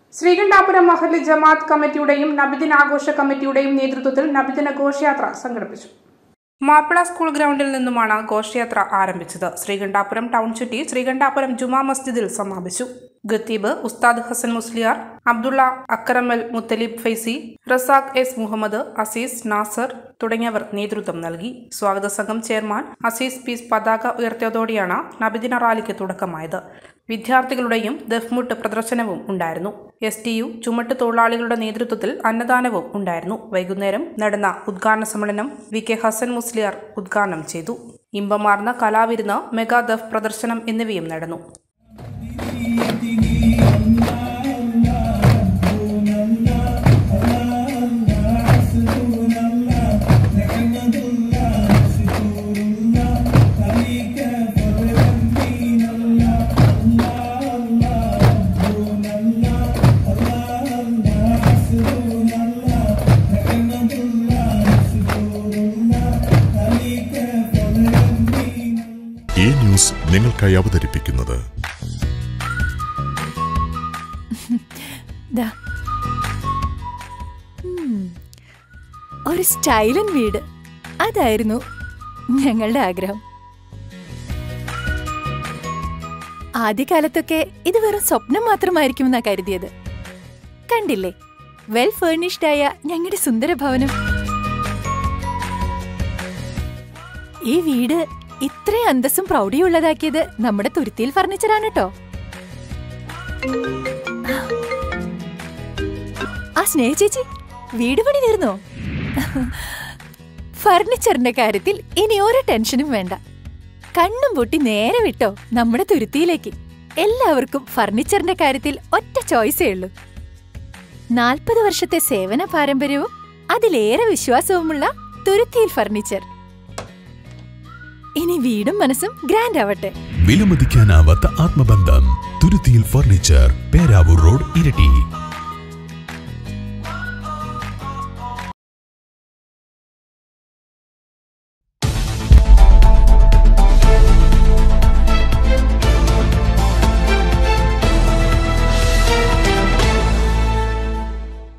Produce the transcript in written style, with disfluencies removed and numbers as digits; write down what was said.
ശ്രീകണ്ഠാപുരം മഹല്ല് ജമാഅത്ത് കമ്മിറ്റിയുടെയും നബിദിന ആഘോഷ കമ്മിറ്റിയുടെയും നേതൃത്വത്തിൽ നബിദിന ഘോഷയാത്ര സംഘടിപ്പിച്ചു. മാപ്പിള സ്കൂൾ ഗ്രൗണ്ടിൽ നിന്നുമാണ് ഘോഷയാത്ര ആരംഭിച്ചത്. ശ്രീകണ്ഠാപുരം ടൗൺ ചുറ്റി ശ്രീകണ്ഠാപുരം ജുമാ മസ്ജിദിൽ സമാപിച്ചു. ഖത്തീബ് ഉസ്താദ് ഹസൻ മുസ്ലിയാർ, അബ്ദുള്ള അക്കറമൽ, മുത്തലിബ് ഫൈസി, റസാഖ് എസ് മുഹമ്മദ്, അസീസ് നാസർ തുടങ്ങിയവർ നേതൃത്വം നൽകി. സ്വാഗത സംഘം ചെയർമാൻ അസീസ് പീസ് പതാക ഉയർത്തിയതോടെയാണ് നബിദിന റാലിക്ക് തുടക്കമായത്. വിദ്യാർത്ഥികളുടെയും ദഫ്മുട്ട് പ്രദർശനവും ഉണ്ടായിരുന്നു. STU ചുമട്ട് തൊഴിലാളികളുടെ നേതൃത്വത്തിൽ അന്നദാനവും ഉണ്ടായിരുന്നു. വൈകുന്നേരം നടന്ന ഉദ്ഘാടന സമ്മേളനം VK ഹസൻ മുസ്ലിയാർ ഉദ്ഘാടനം ചെയ്തു. ഇമ്പമാർന്ന കലാവിരുന്ന്, മെഗാ ദഫ് പ്രദർശനം എന്നിവയും നടന്നു. ഈ ന്യൂസ് നിങ്ങൾക്കായി അവതരിപ്പിക്കുന്നത് ഒരു സ്റ്റൈലൻ വീട്, അതായിരുന്നു ഞങ്ങളുടെ ആഗ്രഹം. ആദ്യകാലത്തൊക്കെ ഇത് വെറും സ്വപ്നം മാത്രമായിരിക്കുമെന്നാ കരുതിയത്. കണ്ടില്ലേ, വെൽ ഫേർണിഷ്ഡായ ഞങ്ങളുടെ സുന്ദര ഭവനം. ഈ വീട് ഇത്രയും അന്തസ്സും പ്രൗഢിയുള്ളതാക്കിയത് നമ്മുടെ തുരുത്തിയിൽ ഫർണിച്ചറാണ് കേട്ടോ. ആ സ്നേഹ ചേച്ചി, വീട് പണി തീർന്നോ? ഫർണിച്ചറിന്റെ കാര്യത്തിൽ ഇനി ഒരു ടെൻഷനും വേണ്ട. കണ്ണും പൊട്ടി നേരെ വിട്ടോ നമ്മുടെ തുരുത്തിയിലേക്ക്. എല്ലാവർക്കും ഫർണിച്ചറിന്റെ കാര്യത്തിൽ ഒറ്റ ചോയ്സേ ഉള്ളൂ. 40 വർഷത്തെ സേവന പാരമ്പര്യവും അതിലേറെ വിശ്വാസവുമുള്ള തുരുത്തിയിൽ ഫർണിച്ചർ. ഇനി വീടും മനസ്സും ഗ്രാൻഡ് ആവട്ടെ. വിലമതിക്കാനാവാത്ത ആത്മബന്ധം. തുരുത്തിയിൽ ഫർണിച്ചർ, പേരാവൂർ റോഡ്, ഇരട്ടി.